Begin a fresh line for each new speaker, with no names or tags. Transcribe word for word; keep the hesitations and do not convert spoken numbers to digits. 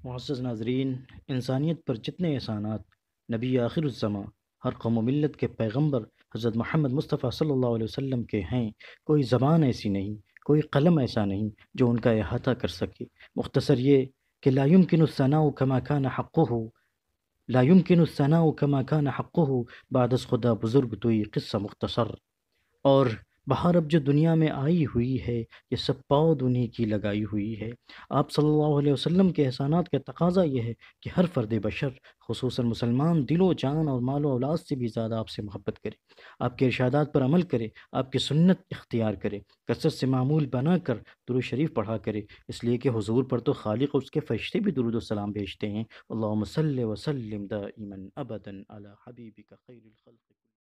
معزز ناظرین، انسانیت پر جتنے احسانات نبی آخر الزماں ہر قوم و ملت کے پیغمبر حضرت محمد مصطفیٰ صلی اللہ علیہ وسلم کے ہیں، کوئی زبان ایسی نہیں، کوئی قلم ایسا نہیں جو ان کا احاطہ کر سکے۔ مختصر یہ کہ لا يمكن الثناء كما كان حقه لا يمكن الثناء كما كان حقه بعد از خدا بزرگ توئی قصہ مختصر۔ اور بہار اب جو دنیا میں آئی ہوئی ہے، یہ سب پود انہی کی لگائی ہوئی ہے۔ آپ صلی اللہ علیہ وسلم کے احسانات کا تقاضا یہ ہے کہ ہر فرد بشر، خصوصاً مسلمان، دل و جان اور مال و اولاد سے بھی زیادہ آپ سے محبت کرے، آپ کے ارشادات پر عمل کرے، آپ کی سنت اختیار کرے، کثرت سے معمول بنا کر درود شریف پڑھا کرے، اس لیے کہ حضور پر تو خالق اور اس کے فرشتے بھی درود و سلام بھیجتے ہیں۔ اللہم صلی وسلم دائما ابدا علی حبیبک خیر الخلق۔